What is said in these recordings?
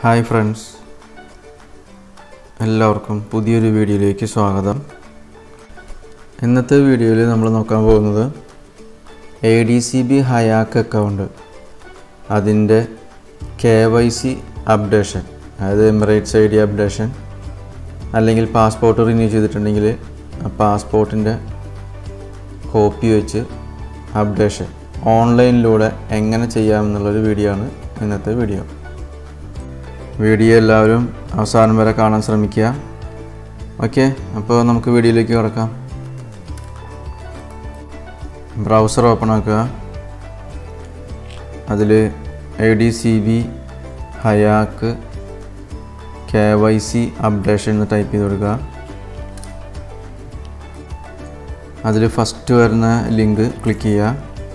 Hi friends, എല്ലാവർക്കും പുതിയൊരു വീഡിയോയിലേക്ക് സ്വാഗതം. ഇന്നത്തെ വീഡിയോയിൽ നമ്മൾ നോക്കാൻ പോകുന്നത് ADCB Hayyak Account അതിൻ്റെ KYC Updation, അതായത് Emirates ID Updation അല്ലെങ്കിൽ പാസ്പോർട്ട് റിന്യൂ ചെയ്തിട്ടുണ്ടെങ്കിൽ ആ പാസ്പോർട്ടിൻ്റെ കോപ്പി വെച്ച് അപ്ഡേഷൻ ഓൺലൈനിലൂടെ എങ്ങനെ ചെയ്യാമെന്നുള്ളൊരു വീഡിയോ ആണ് ഇന്നത്തെ വീഡിയോ. വീഡിയോ എല്ലാവരും അവസാനം വരെ കാണാൻ ശ്രമിക്കുക. ഓക്കെ, അപ്പോൾ നമുക്ക് വീഡിയോയിലേക്ക് കിടക്കാം. ബ്രൗസർ ഓപ്പൺ ആക്കുക. അതിൽ ADCB Hayyak KYC Updation എന്ന് ടൈപ്പ് ചെയ്ത് കൊടുക്കുക. അതിൽ ഫസ്റ്റ് വരുന്ന ലിങ്ക് ക്ലിക്ക് ചെയ്യുക.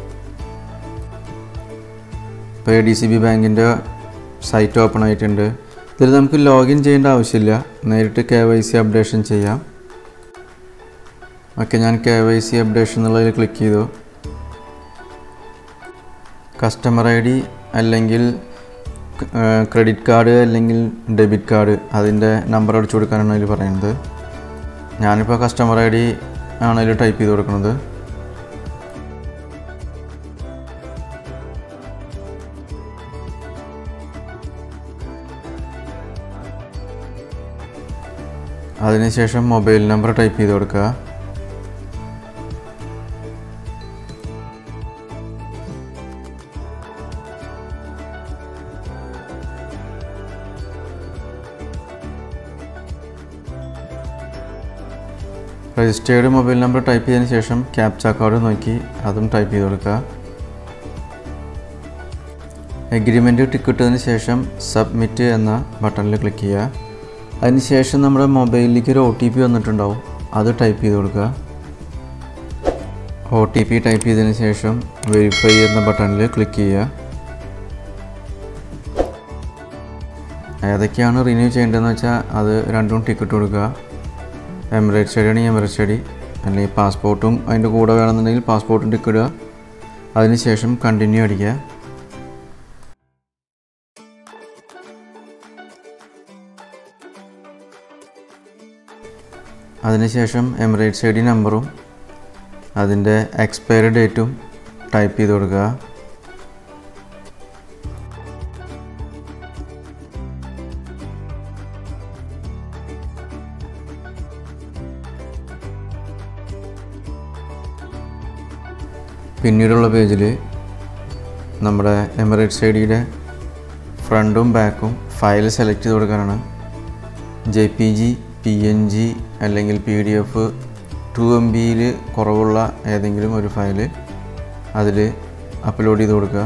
ഇപ്പോൾ ADCB ബാങ്കിൻ്റെ സൈറ്റ് ഓപ്പൺ ആയിട്ടുണ്ട്. ഇതിൽ നമുക്ക് ലോഗിൻ ചെയ്യേണ്ട ആവശ്യമില്ല, നേരിട്ട് KYC അപ്ഡേഷൻ ചെയ്യാം. ഓക്കെ, ഞാൻ KYC അപ്ഡേഷൻ എന്നുള്ളതിൽ ക്ലിക്ക് ചെയ്തു. കസ്റ്റമർ ID അല്ലെങ്കിൽ ക്രെഡിറ്റ് കാർഡ് അല്ലെങ്കിൽ ഡെബിറ്റ് കാർഡ് അതിൻ്റെ നമ്പർ അടിച്ചു കൊടുക്കാനാണ് അതിൽ പറയുന്നത്. ഞാനിപ്പോൾ കസ്റ്റമർ ID ആണ് അതിൽ ടൈപ്പ് ചെയ്ത് കൊടുക്കുന്നത്. അതിനുശേഷം മൊബൈൽ നമ്പർ ടൈപ്പ് ചെയ്ത് കൊടുക്കുക. രജിസ്റ്റേർഡ് മൊബൈൽ നമ്പർ ടൈപ്പ് ചെയ്തതിന് ശേഷം ക്യാപ്ച കോഡ് നോക്കി അതും ടൈപ്പ് ചെയ്ത് കൊടുക്കുക. എഗ്രിമെൻറ്റ് ടിക്ക് ഇട്ടതിന് ശേഷം സബ്മിറ്റ് എന്ന ബട്ടണിൽ ക്ലിക്ക് ചെയ്യുക. അതിനുശേഷം നമ്മുടെ മൊബൈലിലേക്ക് ഒരു OTP വന്നിട്ടുണ്ടാവും, അത് ടൈപ്പ് ചെയ്ത് കൊടുക്കുക. OTP ടൈപ്പ് ചെയ്തതിന് ശേഷം വെരിഫൈ എന്ന ബട്ടണിൽ ക്ലിക്ക് ചെയ്യുക. ഏതൊക്കെയാണ് റിന്യൂ ചെയ്യേണ്ടതെന്ന് വെച്ചാൽ അത് രണ്ടും ടിക്കറ്റ് കൊടുക്കുക. Emirates ID ആണെങ്കിൽ Emirates ID, അല്ലെങ്കിൽ പാസ്പോർട്ടും അതിൻ്റെ കൂടെ വേണമെന്നുണ്ടെങ്കിൽ പാസ്പോർട്ടും ടിക്ക് ഇടുക. അതിനുശേഷം കണ്ടിന്യൂ അടിക്കുക. അതിനുശേഷം Emirates ID നമ്പറും അതിൻ്റെ എക്സ്പയറി ഡേറ്റും ടൈപ്പ് ചെയ്ത് കൊടുക്കുക. പിന്നീടുള്ള പേജിൽ നമ്മുടെ Emirates IDയുടെ ഫ്രണ്ടും ബാക്കും ഫയൽ സെലക്ട് ചെയ്ത് കൊടുക്കാനാണ്. JPG, PNG അല്ലെങ്കിൽ PDF 2MBയിൽ കുറവുള്ള ഏതെങ്കിലും ഒരു ഫയൽ അതിൽ അപ്ലോഡ് ചെയ്ത് കൊടുക്കുക.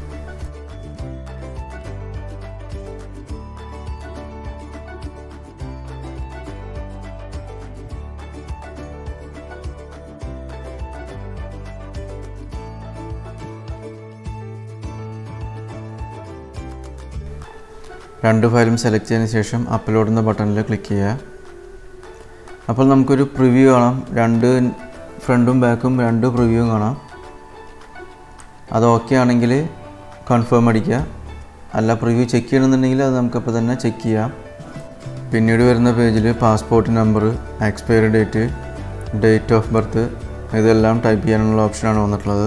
രണ്ട് ഫയലും സെലക്ട് ചെയ്തതിന് ശേഷം അപ്ലോഡ് എന്ന ബട്ടണിൽ ക്ലിക്ക് ചെയ്യുക. അപ്പോൾ നമുക്കൊരു പ്രിവ്യൂ കാണാം. രണ്ട് ഫ്രണ്ടും ബാക്കും രണ്ട് പ്രിവ്യൂവും കാണാം. അത് ഓക്കെ ആണെങ്കിൽ കൺഫേം അടിക്കുക. അല്ല, പ്രിവ്യൂ ചെക്ക് ചെയ്യണമെന്നുണ്ടെങ്കിൽ അത് നമുക്കപ്പോൾ തന്നെ ചെക്ക് ചെയ്യാം. പിന്നീട് വരുന്ന പേജിൽ passport number, expiry date, date of birth ഇതെല്ലാം ടൈപ്പ് ചെയ്യാനുള്ള ഓപ്ഷനാണ് വന്നിട്ടുള്ളത്.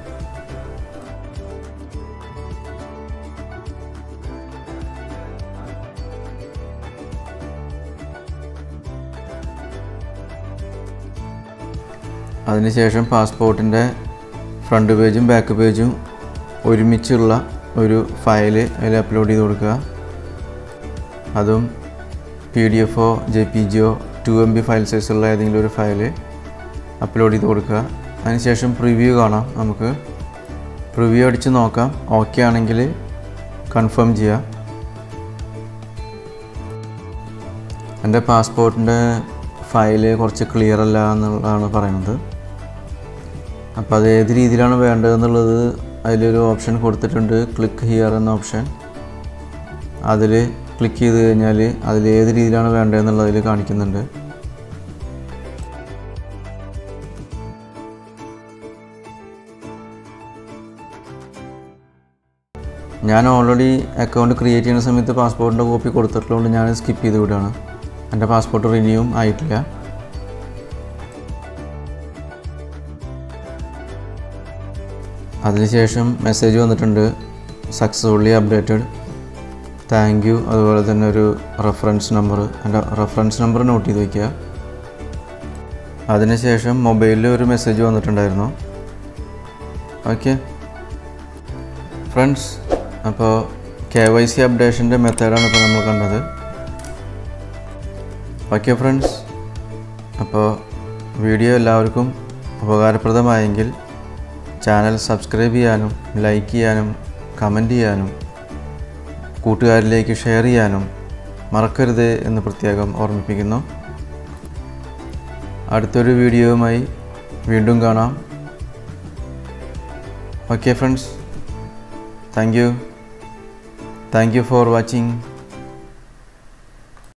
അതിനുശേഷം പാസ്പോർട്ടിൻ്റെ ഫ്രണ്ട് പേജും ബാക്ക് പേജും ഒരുമിച്ചുള്ള ഒരു ഫയൽ അതിൽ അപ്ലോഡ് ചെയ്ത് കൊടുക്കുക. അതും PDF ഓ JPG ഓ 2MB ഫയൽ സൈസുള്ള ഏതെങ്കിലും ഒരു ഫയൽ അപ്ലോഡ് ചെയ്ത് കൊടുക്കുക. അതിനുശേഷം പ്രിവ്യൂ കാണാം. നമുക്ക് പ്രിവ്യൂ അടിച്ച് നോക്കാം. ഓക്കെ ആണെങ്കിൽ കൺഫേം ചെയ്യാം. എൻ്റെ പാസ്പോർട്ടിൻ്റെ ഫയൽ കുറച്ച് ക്ലിയർ അല്ല എന്നുള്ളതാണ് പറയുന്നത്. അപ്പോൾ അത് ഏത് രീതിയിലാണ് വേണ്ടതെന്നുള്ളത് അതിലൊരു ഓപ്ഷൻ കൊടുത്തിട്ടുണ്ട്, ക്ലിക്ക് ഹിയർ എന്ന ഓപ്ഷൻ. അതിൽ ക്ലിക്ക് ചെയ്ത് കഴിഞ്ഞാൽ അതിൽ ഏത് രീതിയിലാണ് വേണ്ടതെന്നുള്ളതിൽ കാണിക്കുന്നുണ്ട്. ഞാൻ ഓൾറെഡി അക്കൗണ്ട് ക്രിയേറ്റ് ചെയ്യുന്ന സമയത്ത് പാസ്പോർട്ടിൻ്റെ കോപ്പി കൊടുത്തിട്ടുള്ളതുകൊണ്ട് ഞാൻ സ്കിപ്പ് ചെയ്ത് വിടുകയാണ്. എൻ്റെ പാസ്പോർട്ട് റിന്യൂവും ആയിട്ടില്ല. അതിനുശേഷം മെസ്സേജ് വന്നിട്ടുണ്ട്, സക്സസ്ഫുള്ളി അപ്ഡേറ്റഡ്, താങ്ക് യു. അതുപോലെ തന്നെ ഒരു റെഫറൻസ് നമ്പർ, എൻ്റെ റെഫറൻസ് നമ്പർ നോട്ട് ചെയ്ത് വയ്ക്കുക. അതിനുശേഷം മൊബൈലിൽ ഒരു മെസ്സേജ് വന്നിട്ടുണ്ടായിരുന്നു. ഓക്കെ ഫ്രണ്ട്സ്, അപ്പോൾ KYC അപ്ഡേഷൻ്റെ മെത്തേഡാണ് ഇപ്പോൾ നമ്മൾ കണ്ടത്. ഓക്കെ ഫ്രണ്ട്സ്, അപ്പോൾ വീഡിയോ എല്ലാവർക്കും ഉപകാരപ്രദമായെങ്കിൽ ചാനൽ സബ്സ്ക്രൈബ് ചെയ്യാനും ലൈക്ക് ചെയ്യാനും കമൻറ്റ് ചെയ്യാനും കൂട്ടുകാരിലേക്ക് ഷെയർ ചെയ്യാനും മറക്കരുത് എന്ന് പ്രത്യേകം ഓർമ്മിപ്പിക്കുന്നു. അടുത്തൊരു വീഡിയോയുമായി വീണ്ടും കാണാം. Okay friends, thank you for watching.